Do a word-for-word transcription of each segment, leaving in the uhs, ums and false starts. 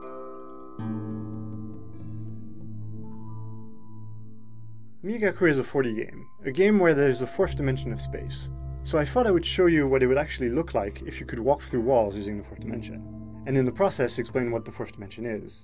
Miegakure is a four D game, a game where there's a fourth dimension of space. So I thought I would show you what it would actually look like if you could walk through walls using the fourth dimension, and in the process explain what the fourth dimension is.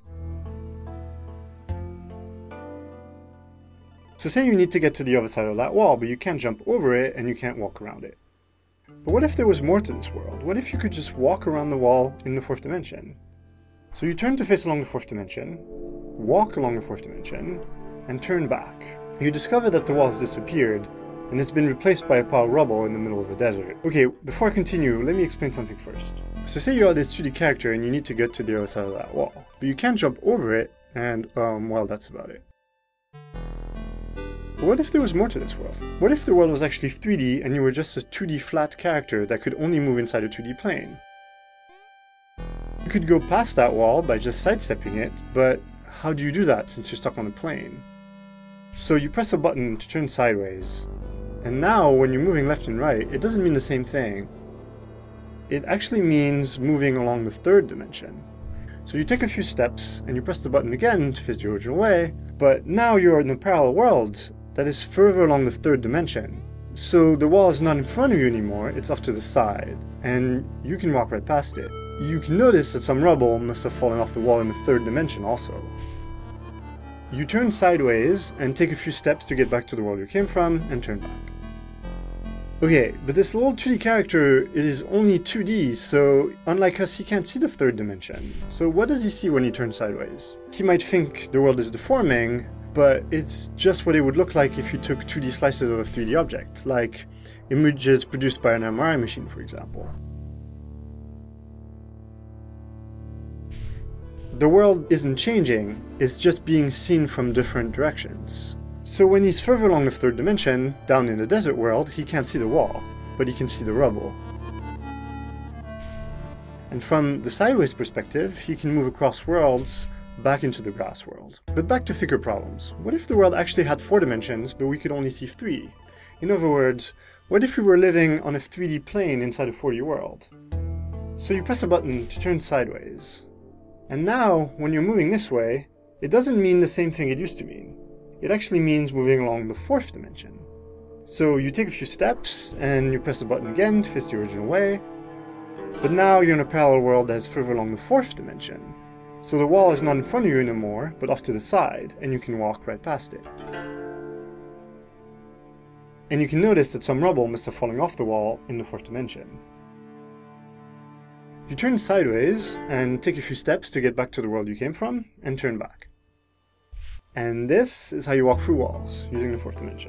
So say you need to get to the other side of that wall, but you can't jump over it and you can't walk around it. But what if there was more to this world? What if you could just walk around the wall in the fourth dimension? So you turn to face along the fourth dimension, walk along the fourth dimension, and turn back. You discover that the wall has disappeared, and it's been replaced by a pile of rubble in the middle of a desert. Okay, before I continue, let me explain something first. So say you are this two D character and you need to get to the other side of that wall, but you can't jump over it, and, um, well, that's about it. But what if there was more to this world? What if the world was actually three D and you were just a two D flat character that could only move inside a two D plane? You could go past that wall by just sidestepping it, but how do you do that since you're stuck on a plane? So you press a button to turn sideways, and now when you're moving left and right, it doesn't mean the same thing. It actually means moving along the third dimension. So you take a few steps, and you press the button again to face the original way, but now you're in a parallel world that is further along the third dimension. So the wall is not in front of you anymore, it's off to the side, and you can walk right past it. You can notice that some rubble must have fallen off the wall in the third dimension also. You turn sideways and take a few steps to get back to the world you came from and turn back. Okay, but this little two D character is only two D, so unlike us, he can't see the third dimension. So what does he see when he turns sideways? He might think the world is deforming, but it's just what it would look like if you took two D slices of a three D object, like images produced by an M R I machine, for example. The world isn't changing, it's just being seen from different directions. So when he's further along the third dimension, down in the desert world, he can't see the wall, but he can see the rubble. And from the sideways perspective, he can move across worlds back into the grass world. But back to thicker problems. What if the world actually had four dimensions, but we could only see three? In other words, what if we were living on a three D plane inside a four D world? So you press a button to turn sideways. And now, when you're moving this way, it doesn't mean the same thing it used to mean. It actually means moving along the fourth dimension. So you take a few steps, and you press the button again to face the original way, but now you're in a parallel world that's further along the fourth dimension. So the wall is not in front of you anymore, but off to the side, and you can walk right past it. And you can notice that some rubble must have fallen off the wall in the fourth dimension. You turn sideways and take a few steps to get back to the world you came from, and turn back. And this is how you walk through walls, using the fourth dimension.